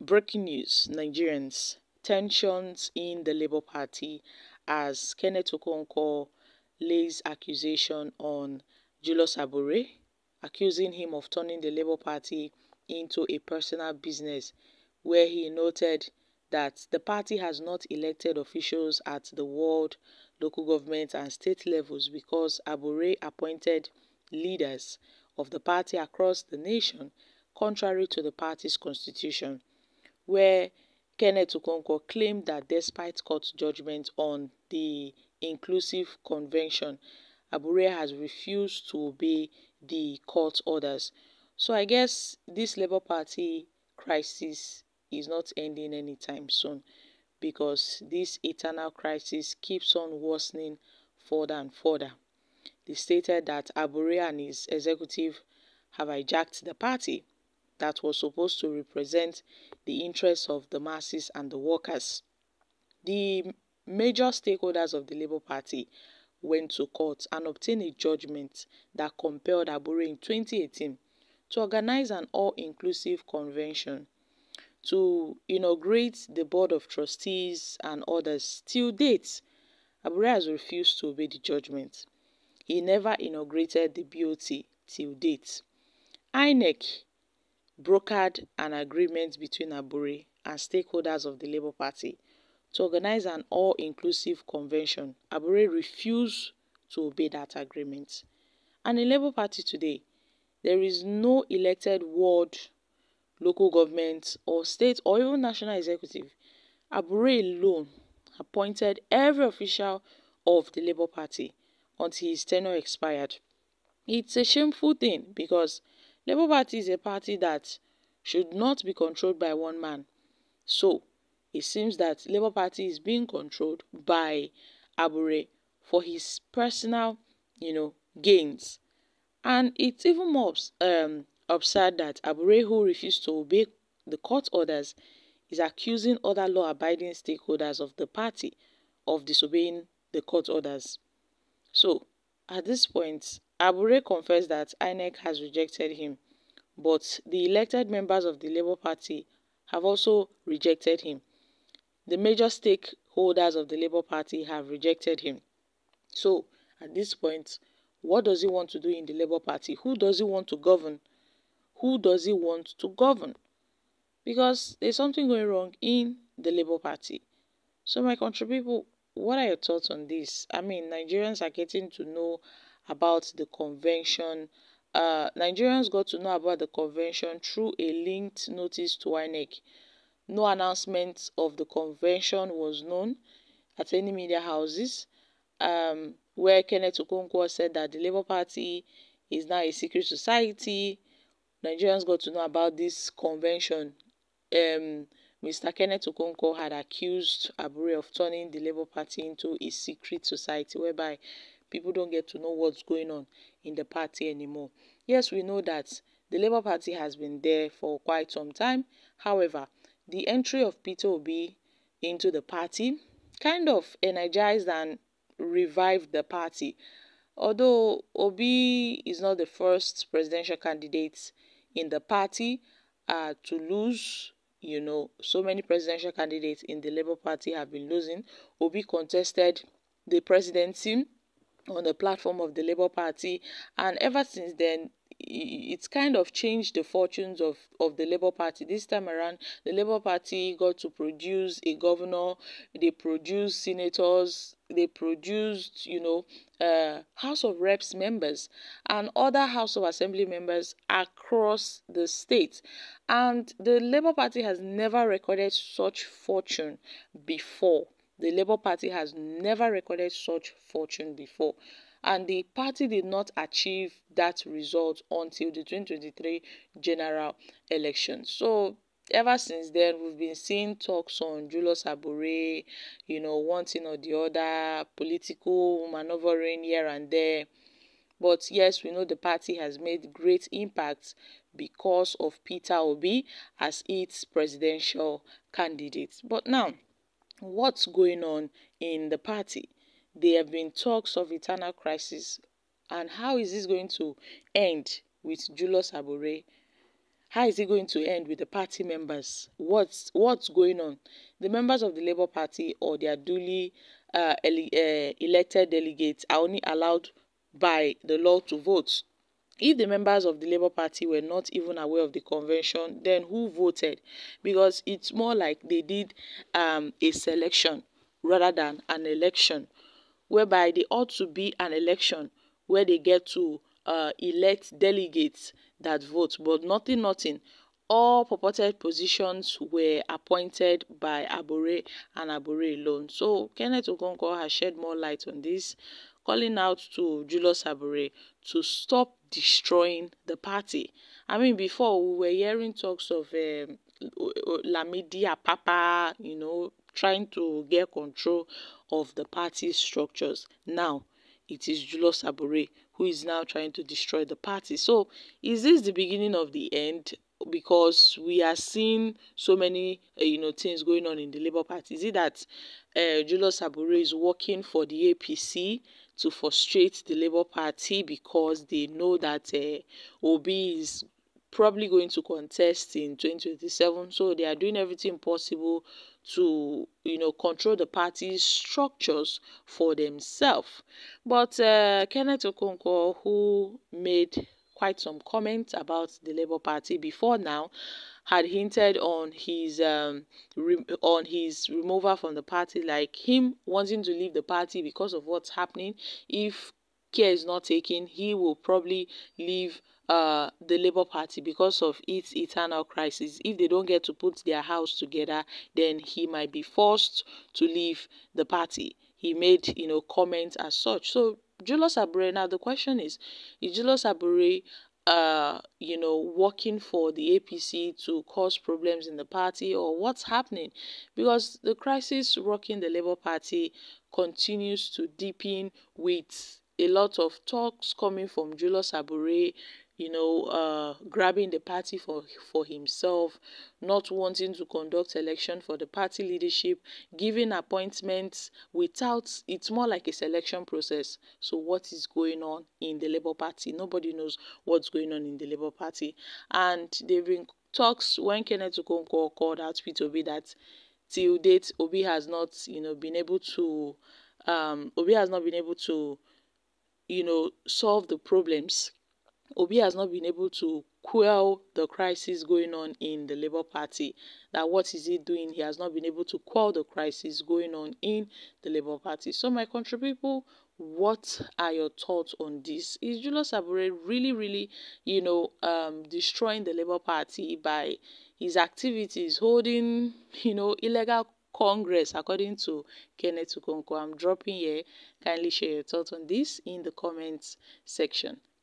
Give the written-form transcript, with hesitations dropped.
Breaking news, Nigerians. Tensions in the Labour Party as Kenneth Okonkwo lays accusation on Julius Abure, accusing him of turning the Labour Party into a personal business, where he noted that the party has not elected officials at the ward, local government and state levels because Abure appointed leaders of the party across the nation, contrary to the party's constitution, where Kenneth Okonkwo claimed that despite court judgment on the inclusive convention, Abure has refused to obey the court orders. So I guess this Labour Party crisis is not ending anytime soon, because this eternal crisis keeps on worsening further and further. They stated that Abure and his executive have hijacked the party that was supposed to represent the interests of the masses and the workers. The major stakeholders of the Labour Party went to court and obtained a judgment that compelled Abure in 2018 to organize an all-inclusive convention, to inaugurate the board of trustees and others. Till date, Abure has refused to obey the judgment. He never inaugurated the BOT till date. INEC brokered an agreement between Abure and stakeholders of the Labour Party to organize an all-inclusive convention. Abure refused to obey that agreement. And in Labour Party today, there is no elected ward, local government or state or even national executive. Abure alone appointed every official of the Labour Party until his tenure expired. It's a shameful thing, because Labour Party is a party that should not be controlled by one man. So it seems that Labour Party is being controlled by Abure for his personal, gains. And it's even more absurd that Abure, who refused to obey the court orders, is accusing other law-abiding stakeholders of the party of disobeying the court orders. So at this point, Abure confessed that INEC has rejected him, but the elected members of the Labour Party have also rejected him. The major stakeholders of the Labour Party have rejected him. So at this point, what does he want to do in the Labour Party? Who does he want to govern? Who does he want to govern? Because there's something going wrong in the Labour Party. So my country people, what are your thoughts on this? I mean, Nigerians are getting to know about the convention. Nigerians got to know about the convention through a linked notice to INEC. No announcement of the convention was known at any media houses, where Kenneth Okonkwo said that the Labour Party is now a secret society. Nigerians got to know about this convention. Mr. Kenneth Okonkwo had accused Abure of turning the Labour Party into a secret society, whereby people don't get to know what's going on in the party anymore. Yes, we know that the Labour Party has been there for quite some time. However, the entry of Peter Obi into the party kind of energized and revived the party. Although Obi is not the first presidential candidate in the party to lose, so many presidential candidates in the Labour Party have been losing. Obi contested the presidency on the platform of the Labour Party, and ever since then, it's kind of changed the fortunes of the Labour Party. This time around, the Labour Party got to produce a governor, they produced senators, they produced, House of Reps members and other House of Assembly members across the state. And the Labour Party has never recorded such fortune before. The Labour Party has never recorded such fortune before. And the party did not achieve that result until the 2023 general election. So ever since then, we've been seeing talks on Julius Abure, one thing or the other, political maneuvering here and there. But yes, we know the party has made great impact because of Peter Obi as its presidential candidate. But now, what's going on in the party? There have been talks of eternal crisis, and how is this going to end with Julius Abure? How is it going to end with the party members? What's going on? The members of the Labour Party or their duly elected delegates are only allowed by the law to vote. If the members of the Labour Party were not even aware of the convention, then who voted? Because it's more like they did a selection rather than an election, whereby they ought to be an election where they get to elect delegates that vote. But nothing. All purported positions were appointed by Abure and Abure alone. So Kenneth Okonkwo has shed more light on this, calling out to Julius Abure to stop destroying the party. I mean, before we were hearing talks of Lamidi Apapa, trying to get control of the party's structures. Now, it is Julius Abure who is now trying to destroy the party. So, is this the beginning of the end? Because we are seeing so many, things going on in the Labour Party. Is it that Julius Abure is working for the APC to frustrate the Labour Party because they know that Obi is probably going to contest in 2027, so they are doing everything possible to control the party's structures for themselves. But Kenneth Okonkwo, who made quite some comments about the Labour Party before now, had hinted on his removal from the party, like him wanting to leave the party because of what's happening. If care is not taken, he will probably leave the Labour Party because of its eternal crisis. If they don't get to put their house together, then he might be forced to leave the party. He made, comments as such. So Julius Abure, now the question is Julius Abure working for the APC to cause problems in the party, or what's happening? Because the crisis rocking the Labour Party continues to deepen, with a lot of talks coming from Julius Abure, grabbing the party for himself, not wanting to conduct election for the party leadership, giving appointments without, it's more like a selection process. So what is going on in the Labour Party? Nobody knows what's going on in the Labour Party. And they've been talks when Kenneth Okonkwo called out Peter Obi that till date Obi has not been able to solve the problems. Obi has not been able to quell the crisis going on in the Labour Party. That what is he doing? He has not been able to quell the crisis going on in the Labour Party. So my country people, what are your thoughts on this? Is Julius Abure really, destroying the Labour Party by his activities, holding, illegal Congress, according to Kenneth Okonkwo? I'm dropping here. Kindly share your thoughts on this in the comments section.